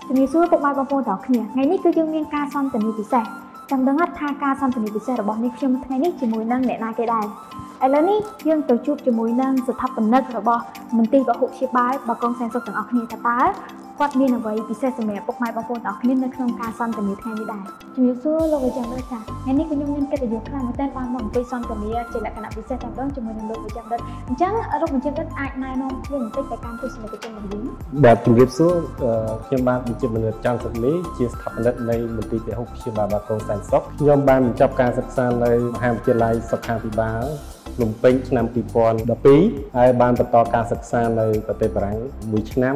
ជំរាបសួរពុកម៉ែបងប្អូនទាំងអស់គ្នាថ្ងៃនេះគឺយើងមានការសន្ទនាពិសេសចង់ដឹងថាការសន្ទនាពិសេសរបស់នេះខ្ញុំថ្ងៃនេះជាមួយនឹងអ្នកណាគេដែរឥឡូវនេះយើងទៅជួបជាមួយនឹងស្ថាបនិករបស់មន្ទីរពហុព្យាបាលបាគងសែនសុខទាំងអស់គ្នាថាតើគាត់មានអ្វីពិសេសសម្រាប់ពុកម៉ែបងប្អូនទាំងអស់គ្នានៅក្នុងការសន្ទនាថ្ងៃនេះដែរជំរាបសួរលោកវិជ្ជបណ្ឌិតចាថ្ងៃនេះគឺខ្ញុំមានកិត្តិយសខ្លាំងមែនទែនបានមកអង្គុយសន្ទនាជាលក្ខណៈពិសេសតែម្ដងជាមួយនឹងលោកវិជ្ជបណ្ឌិតអញ្ចឹងលោកវិជ្ជបណ្ឌិតអាចណែនាំខ្លួនបន្តិចទៅកាន់ទស្សនិកជនរបស់យើងបាទជំរាបសួរខ្ញុំបាទវិជ្ជបណ្ឌិតច័ន្ទសុខមីជាស្ថាបនិកនៃមន្ទីរពហុព្យាបាលបាគងសែនសុខខ្ញុំបានបញ្ចប់ការសិក្សានៅមហាវិទ្យាល័យសុខាភិបាលភ្នំពេញឆ្នាំ2012ហើយបានបន្តការសិក្សានៅប្រទេសបារាំង1ឆ្នាំ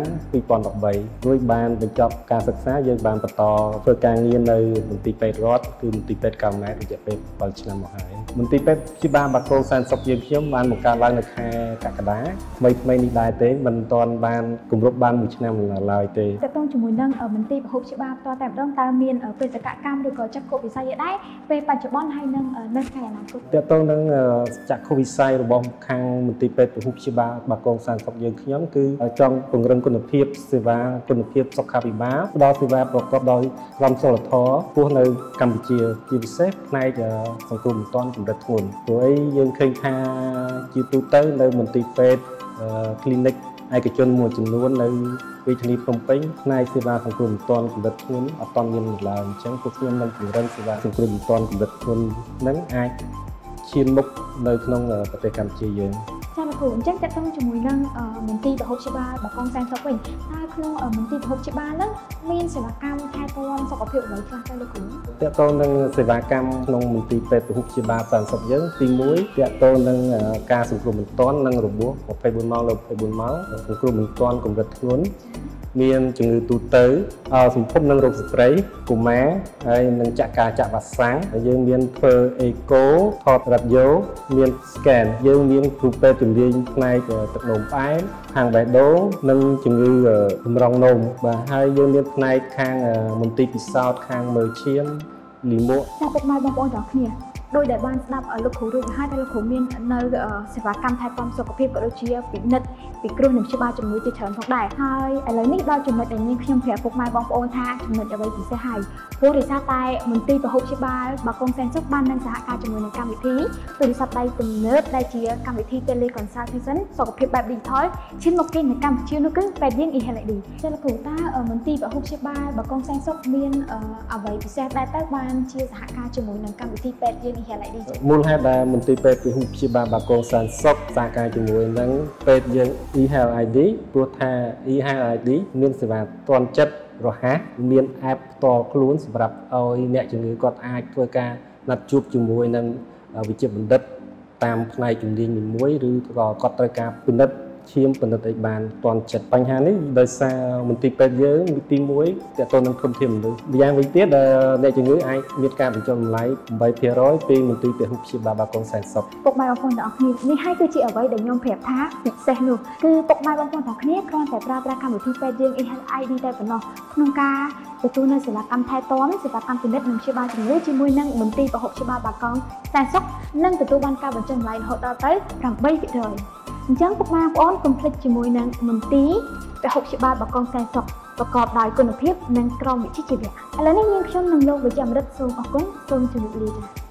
2013រួចបានបញ្ចប់ការសិក្សាយើងបានបន្តធ្វើការងារនៅមន្ទីរពេទ្យរដ្ឋគឺមន្ទីរពេទ្យកោណែតរយៈពេល7ឆ្នាំមកហើយមន្ទីរពេទ្យព្យាបាលបាគងសែនសុខយើងខ្ញុំបានបង្កើតឡើងនៅខែកក្កដាថ្មីនេះដែរទេមិនទាន់បានគម្រប់បាន1ឆ្នាំឡើយទេតើតើជាមួយនឹងមន្ទីរពហុព្យាបាលផ្ទាល់តែម្ដងតើមានបេសកកម្មឬក៏ចក្ខុវិស័យដែរពេលបច្ចុប្បន្នហើយនឹងនៅថ្ងៃអនាគតតើតើនឹងចក្ខុវិស័យរបស់ខាងមន្ទីរពេទ្យពហុព្យាបាលបាគងសែនសុខយើងខ្ញុំគឺចង់ពង្រឹងគុណភាពសេវាគុណភាពសុខាភិបាលផ្ដល់សេវាប្រកបដោយក្រមសីលធម៌ខ្ពស់នៅកម្ពុជាជាពិសេសផ្នែកសង្គមមិនទាន់កម្រិតធ្ងន់ព្រោះអីយើងឃើញថាជាទូទៅនៅមន្ទីរពេទ្យclinic ឯកជនមួយចំនួននៅរាជធានីភ្នំពេញផ្នែកសេវាសង្គមមិនទាន់កម្រិតធ្ងន់អត់ទាន់មានឡើយអញ្ចឹងពួកខ្ញុំនឹងពង្រឹងសេវាសង្គមមិនទាន់កម្រិតធ្ងន់នឹងអាចឈានមុខនៅក្នុងប្រទេសកម្ពុជាយើងចាលោកគ្រូអញ្ចឹងតើតើជាមួយនឹងមន្ទីរពហុព្យាបាលបាគងសែនសុខវិញតើក្នុងមន្ទីរពហុព្យាបាលហ្នឹងមានសេវាកម្មថែទាំសុខភាពអ្វីខ្លះទៅលោកគ្រូតើតើនឹងសេវាកម្មក្នុងមន្ទីរពេទ្យពហុព្យាបាលសែនសុខយើងទី1តើតើនឹងការសង្គ្រោះបន្ទាន់និងរបួស24ម៉ោងលើ24ម៉ោងសង្គ្រោះបន្ទាន់កម្រិតធ្ងន់មានជំងឺទូទៅសម្ភពនឹងរោគស្ត្រីកុមារហើយនឹងចាក់វ៉ាក់សាំងហើយយើងមានធ្វើអេកូថតរ៉ាឌីយ៉ូមាន scan យើងមានគ្រូពេទ្យជំនាញផ្នែកទឹកនោមផ្អែមខាងបេះដូងនិងជំងឺចម្រងនោមបាទហើយយើងមានផ្នែកខាងមន្ទីរពិសោធន៍ខាងមើលឈាមលីមួកចាពុកម៉ែបងប្អូនទាំងគ្នាដោយដែលបានស្ដាប់លោកគ្រូរួចហើយតែលោកគ្រូមាននៅសេវាកម្មថែទាំសុខភាពក៏ដូចជាពិនិត្យពិគ្រោះនិងព្យាបាលជំងឺជាច្រើនផងដែរហើយឥឡូវនេះដល់ចំណុចដែលនាងខ្ញុំប្រាប់ពុកម៉ែបងប្អូនថាចំណុចអ្វីពិសេសហើយព្រោះដោយសារតែមន្ទីរពហុព្យាបាលបាគងសែនសុខបាននឹងសហការជាមួយនឹងកម្មវិធីទូរស័ព្ទដៃទំនើបដែលជាកម្មវិធី Teleconsultation សុខភាពបែប Digital ឈានមកគេនៅកម្ពុជានោះគឺពេទ្យយើង eHealth ID ចាលោកគ្រូតើមន្ទីរពហុព្យាបាលបាគងសែនសុខមានអ្វីពិសេសដែរតើបានជាសហការជាមួយនឹងកម្មវិធីពេទ្យយើងមូលហេតុដែលមន្ទីរពេទ្យពហុព្យាបាលបាគងសែនសុខសហការជាមួយនឹងពេទ្យយើង eHealth ID ព្រោះថា eHealth ID មានសេវាទាន់ចិត្តរហ័សមាន app ផ្ទាល់ខ្លួនសម្រាប់ឲ្យអ្នកជំងឺគាត់អាចធ្វើការណាត់ជួបជាមួយនឹងវិជ្ជាបណ្ឌិតតាមផ្នែកជំនាញមួយឬក៏គាត់ត្រូវការពិនិត្យឈាមពិនិត្យឲ្យបានទាន់ចិត្តបញ្ហានេះដោយសារមន្ទីរពេទ្យយើងទី1ទាក់ទងនឹងធនធានមនុស្សម្យ៉ាងវិញទៀតអ្នកជំងឺអាចមានការបញ្ចុះតម្លៃ 8% ពីមន្ទីរពហុព្យាបាលបាគងសែនសុខពុកម៉ែបងប្អូនទាំងអស់គ្នានេះហើយគឺជាអ្វីដែលខ្ញុំប្រាប់ថាពិសេសនោះគឺពុកម៉ែបងប្អូនទាំងគ្នាគ្រាន់តែប្រើប្រាស់កម្មវិធីពេទ្យយើង eHealth ID តែប៉ុណ្ណោះក្នុងការទទួលនៅសេវាកម្មថែទាំសេវាកម្មពិនិត្យនិងព្យាបាលជំងឺជាមួយនឹងមន្ទីរពហុព្យាបាលបាគងសែនសុខនិងទទួលបានការបញ្ចុះតម្លៃរហូតដល់ទៅ 8%អញ្ចឹងពុកម៉ែបងប្អូនកុំភ្លេចជាមួយនឹងមន្ទីរពហុព្យាបាលបាគងសែនសុខប្រកបដោយគុណភាពនិងក្រមវិជ្ជាជីវៈឥឡូវនេះនាងខ្ញុំនិងលោកវិជ្ជបណ្ឌិតសូមអរគុណសូមជម្រាបលា